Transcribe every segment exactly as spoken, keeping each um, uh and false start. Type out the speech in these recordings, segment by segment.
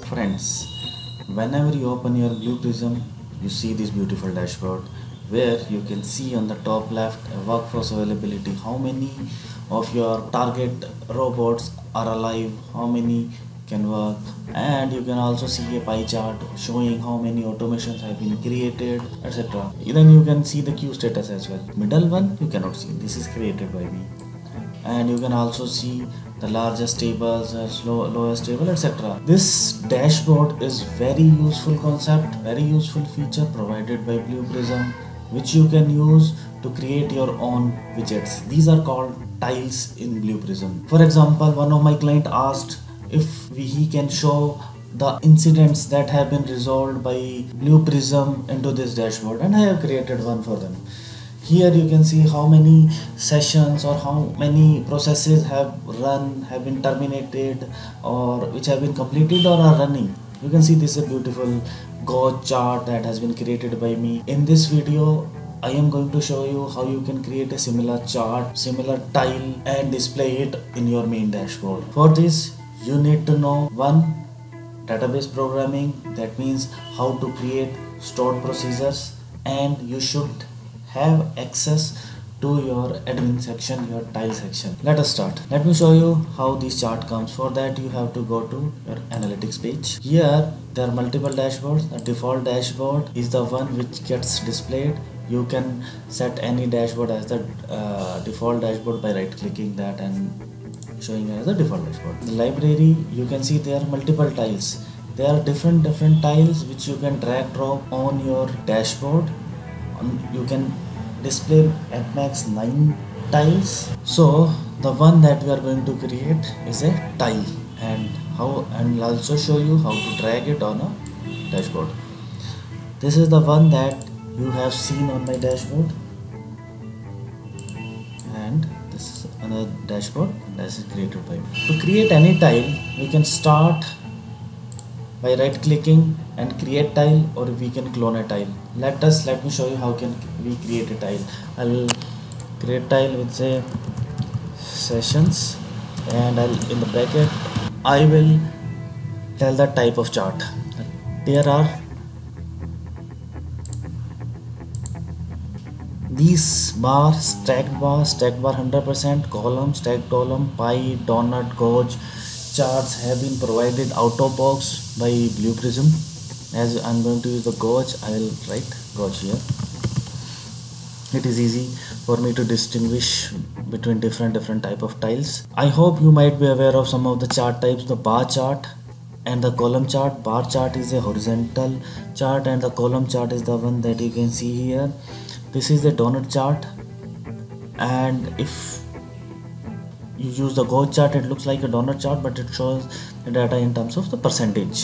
Friends, whenever you open your Blue Prism, you see this beautiful dashboard where you can see on the top left a workforce availability, how many of your target robots are alive, how many can work, and you can also see a pie chart showing how many automations have been created, etc. Then you can see the queue status as well. Middle one you cannot see, this is created by me. And you can also see the largest tables, uh, slow, lowest table, etc. This dashboard is very useful concept, very useful feature provided by Blue Prism, which you can use to create your own widgets. These are called tiles in Blue Prism. For example, one of my client asked if we, he can show the incidents that have been resolved by Blue Prism into this dashboard, and I have created one for them. Here you can see how many sessions or how many processes have run, have been terminated, or which have been completed or are running. You can see this is a beautiful gauge chart that has been created by me. In this video, I am going to show you how you can create a similar chart, similar tile, and display it in your main dashboard. For this, you need to know one, database programming, that means how to create stored procedures, and you should have access to your admin section, your tile section. Let us start. Let me show you how this chart comes. For that you have to go to your analytics page. Here there are multiple dashboards. The default dashboard is the one which gets displayed. You can set any dashboard as the uh, default dashboard by right clicking that and showing as the default dashboard. The library, you can see there are multiple tiles. There are different different tiles which you can drag drop on your dashboard. You can display at max nine tiles. So the one that we are going to create is a tile, and how and I'll also show you how to drag it on a dashboard. This is the one that you have seen on my dashboard, and this is another dashboard that is created by me. To create any tile, we can start by right clicking and create tile, or we can clone a tile. Let us let me show you how can we create a tile. I'll create tile with say sessions, and I'll in the bracket I will tell the type of chart. There are these bar, stacked bar, stacked bar one hundred percent, column, stacked column, pie, donut, gauge charts have been provided out of box by Blue Prism. As I'm going to use the gauge, I will write gauge here. It is easy for me to distinguish between different different type of tiles. I hope you might be aware of some of the chart types: the bar chart and the column chart. Bar chart is a horizontal chart, and the column chart is the one that you can see here. This is the donut chart, and if you use the gauge chart, it looks like a donut chart, but it shows the data in terms of the percentage.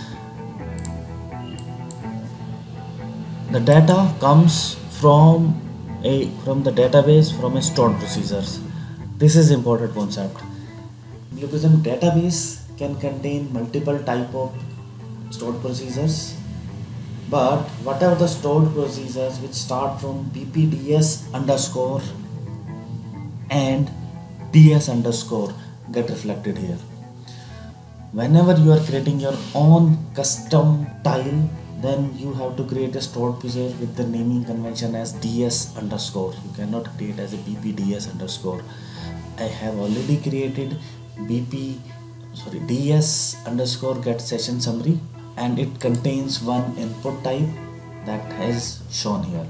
The data comes from a from the database, from a stored procedures. This is important concept. Blue Prism database can contain multiple type of stored procedures, but whatever the stored procedures which start from B P D S underscore and D S underscore get reflected here. Whenever you are creating your own custom tile, then you have to create a stored procedure with the naming convention as D S underscore. You cannot create as a B P D S underscore. I have already created B P sorry D S underscore get session summary, and it contains one input type that is shown here.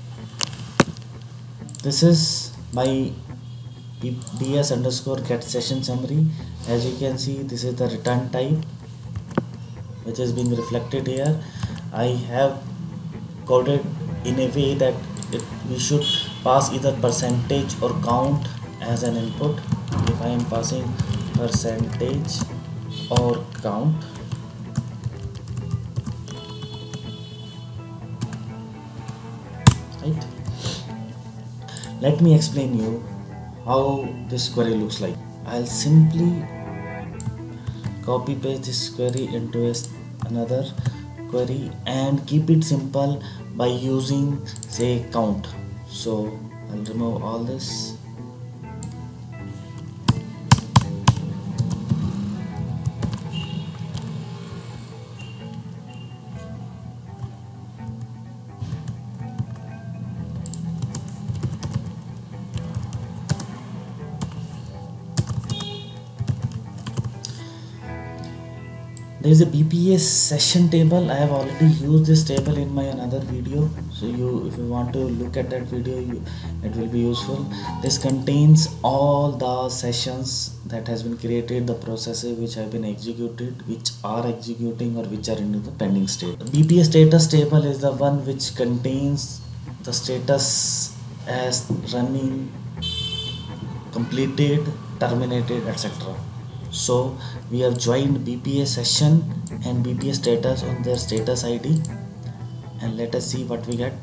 This is my D S underscore get session summary. As you can see, this is the return type which is being reflected here. I have coded in a way that it, we should pass either percentage or count as an input. If I am passing percentage or count, right? Let me explain you how this query looks like. I'll simply copy paste this query into a, another query and keep it simple by using say count. So I'll remove all this. There is a B P A session table. I have already used this table in my another video, so you if you want to look at that video, you, it will be useful. This contains all the sessions that has been created, the processes which have been executed, which are executing or which are in the pending state. The B P A status table is the one which contains the status as running, completed, terminated, et cetera. So we have joined B P A session and B P A status on their status I D, and let us see what we get.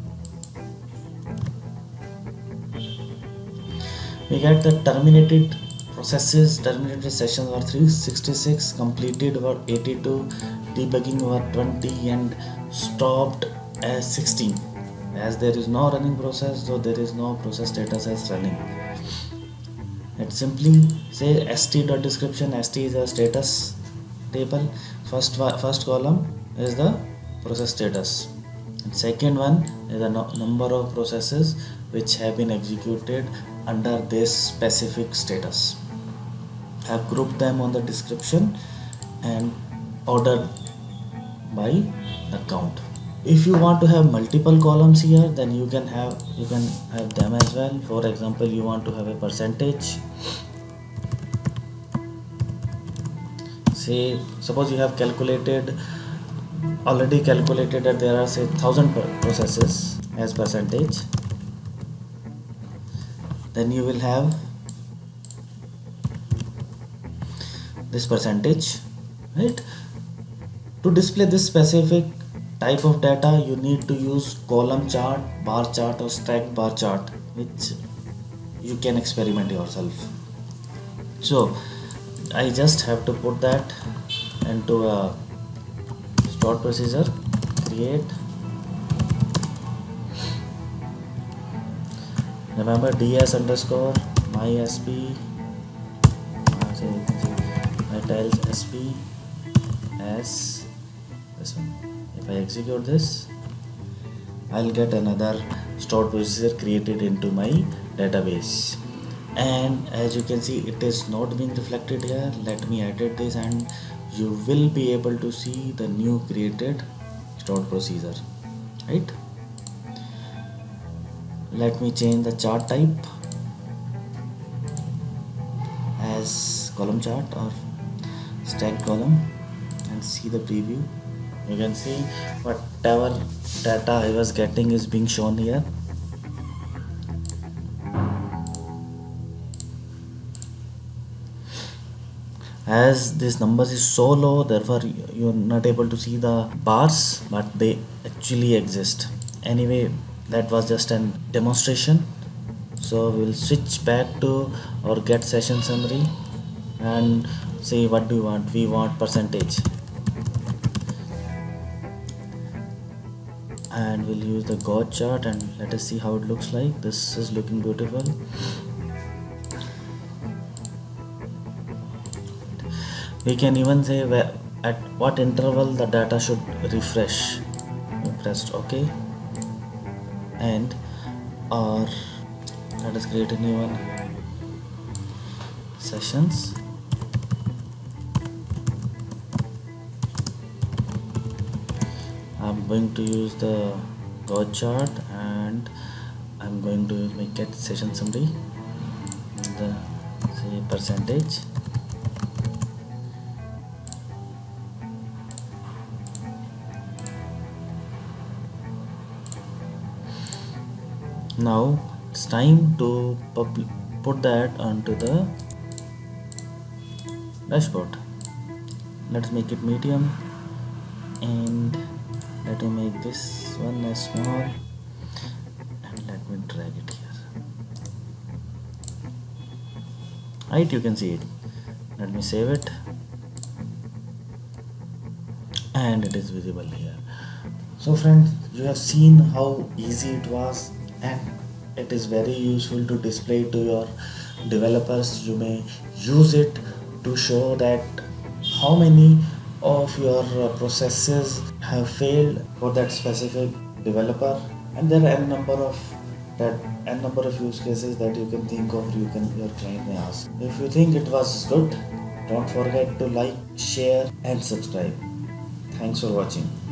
We get the terminated processes, terminated sessions were three hundred sixty-six, completed were eighty-two, debugging were twenty, and stopped as sixteen. As there is no running process, so there is no process status as running. Let's simply say st.description. St is a status table. First first column is the process status, and second one is the no number of processes which have been executed under this specific status. I have grouped them on the description and ordered by the count. If you want to have multiple columns here, then you can have you can have them as well. For example, you want to have a percentage. Say suppose you have calculated already calculated that there are say thousand processes as percentage. Then you will have this percentage, right? To display this specific type of data, you need to use column chart, bar chart, or stack bar chart, which you can experiment yourself. So I just have to put that into a stored procedure, create. Remember ds underscore mysp, my tiles sp as this one. If I execute this, I'll get another stored procedure created into my database. And as you can see, it is not being reflected here. Let me edit this and you will be able to see the new created stored procedure, right? Let me change the chart type as column chart or stack column and see the preview. You can see whatever data I was getting is being shown here. As this numbers is so low, therefore you are not able to see the bars, but they actually exist. Anyway, that was just a demonstration. So we will switch back to our get session summary and say what do we want. We want percentage, and we'll use the Gauss chart and let us see how it looks like. This is looking beautiful. We can even say where, at what interval the data should refresh. We pressed OK, and or let us create a new one, sessions. I'm going to use the Gauss chart and I'm going to make get session summary, the say percentage. Now it's time to put that onto the dashboard. Let's make it medium and let me make this one as small and let me drag it here. Right, you can see it. Let me save it and it is visible here. So friends, you have seen how easy it was, and it is very useful to display to your developers. You may use it to show that how many of your uh, processes have failed for that specific developer, and there are n number of that n number of use cases that you can think of, you can your client may ask. If you think it was good, Don't forget to like, share and subscribe. Thanks for watching.